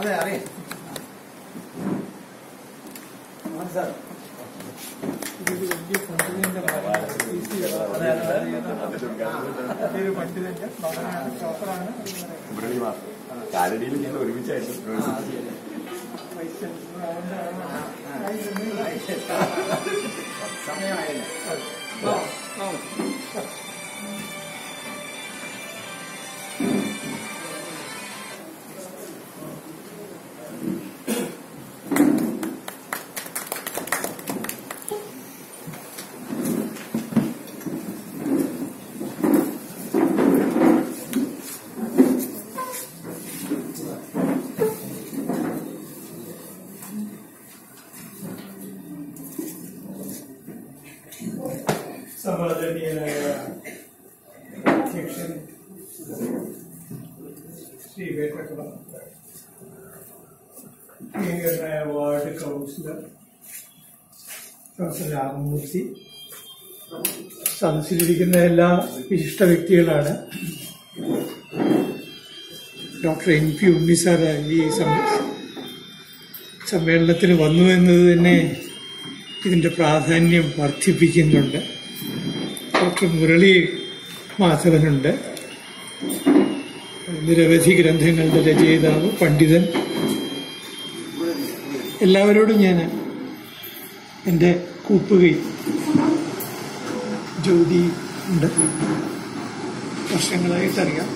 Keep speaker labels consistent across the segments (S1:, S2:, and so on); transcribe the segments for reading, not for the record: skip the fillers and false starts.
S1: അറിയാം സാർ. ഇതൊരു വലിയ പണ്ഡിതന്റെ അതൊരു പണ്ഡിതന്റെ മകനാണ്, ഡോക്ടറാണ്.
S2: കാലടിയിൽ ഞങ്ങൾ ഒരുമിച്ചായിരുന്നു.
S1: സമയമായല്ലോ. സമാദരണീയനായ അധ്യക്ഷൻ ശ്രീ വേട്ടക്കുള, പ്രിയങ്കരനായ വാർഡ് കൗൺസിലർ പ്രൊഫസർ രാമമൂർത്തി, സദസ്സിലിരിക്കുന്ന എല്ലാ വിശിഷ്ട വ്യക്തികളാണ്. ഡോക്ടർ NP ഉണ്ണിസാർ ഈ സമ്മേളനത്തിന് വന്നു എന്നത് തന്നെ ഇതിൻ്റെ പ്രാധാന്യം വർദ്ധിപ്പിക്കുന്നുണ്ട്. ഡോക്ടർ മുരളി മാധവനുണ്ട്, നിരവധി ഗ്രന്ഥങ്ങളുടെ രചയിതാവ്, പണ്ഡിതൻ. എല്ലാവരോടും ഞാൻ എൻ്റെ കൂപ്പുകൈ. ജ്യോതി ഉണ്ട്, വർഷങ്ങളായിട്ടറിയാം.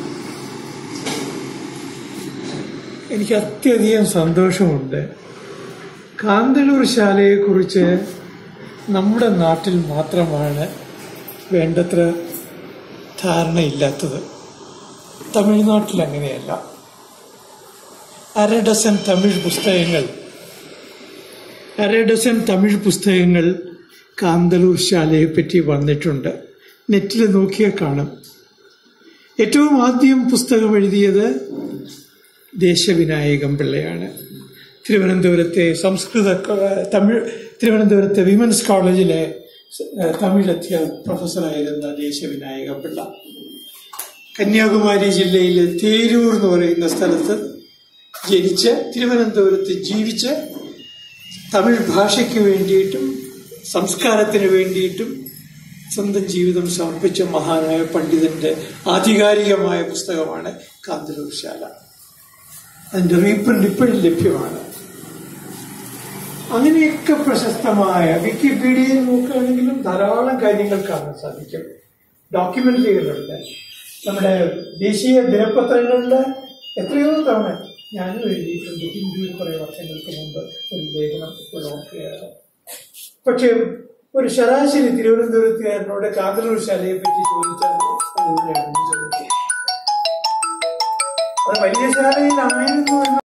S1: എനിക്ക് അത്യധികം സന്തോഷമുണ്ട്. കാന്തളൂർ ശാലയെക്കുറിച്ച് നമ്മുടെ നാട്ടിൽ മാത്രമാണ് വേണ്ടത്ര ധാരണയില്ലാത്തത്. തമിഴ്നാട്ടിൽ അങ്ങനെയല്ല. അര ഡസൻ തമിഴ് പുസ്തകങ്ങൾ കാന്തളൂർ ശാലയെപ്പറ്റി വന്നിട്ടുണ്ട്. നെറ്റിൽ നോക്കിയാൽ കാണും. ഏറ്റവും ആദ്യം പുസ്തകം എഴുതിയത് ദേശവിനായകം പിള്ളയാണ്. തിരുവനന്തപുരത്തെ തിരുവനന്തപുരത്തെ വിമൻസ് കോളേജിലെ തമിഴ് പ്രൊഫസറായിരുന്ന ദേശവിനായക പിള്ള കന്യാകുമാരി ജില്ലയിലെ തേരൂർ എന്ന് പറയുന്ന സ്ഥലത്ത് ജനിച്ച് തിരുവനന്തപുരത്ത് ജീവിച്ച് തമിഴ് ഭാഷയ്ക്ക് വേണ്ടിയിട്ടും സംസ്കാരത്തിന് വേണ്ടിയിട്ടും സ്വന്തം ജീവിതം സമർപ്പിച്ച മഹാനായ പണ്ഡിതന്റെ ആധികാരികമായ പുസ്തകമാണ് കാന്തളൂർ ശാല. അതിന്റെ റീപ്രിന്റ് ഇപ്പോഴും ലഭ്യമാണ്. അങ്ങനെയൊക്കെ പ്രശസ്തമായ വിക്കിപീഡിയയിൽ നോക്കുകയാണെങ്കിലും ധാരാളം കാര്യങ്ങൾ കാണാൻ സാധിക്കും. ഡോക്യുമെന്ററികളുണ്ട്. നമ്മുടെ ദേശീയ ദിനപത്രങ്ങളിൽ എത്രയോ തവണ ഞാനും എഴുതിയിട്ടുണ്ട്. ഹിന്ദുവിൽ കുറെ വർഷങ്ങൾക്ക് മുമ്പ് ഒരു ലേഖനം ഇപ്പോൾ ഓർക്കുകയാണ്. പക്ഷേ ഒരു ശരാശരി തിരുവനന്തപുരത്തുകാരനോട് കാന്തളൂർ ശാലയെ പറ്റി ചോദിച്ചാൽ അത് വലിയ ശാലയിലായിരുന്നു